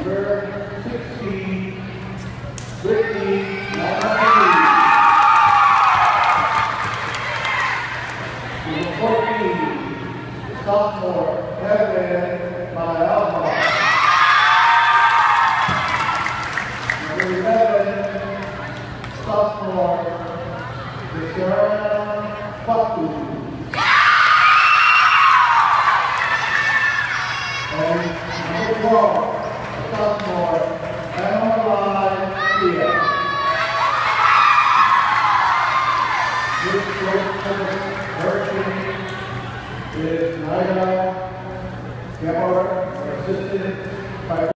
Number 16, Brittany Namahi. Number 14, sophomore, Kevin Malayama. Number 11, sophomore, Michelle Fatu. And number 12, sophomore, Emma Kia. This coach is Naira Gabor, assistant